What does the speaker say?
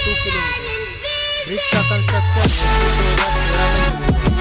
2 kilometre. Bridge का construction 2013 में शुरू हुआ।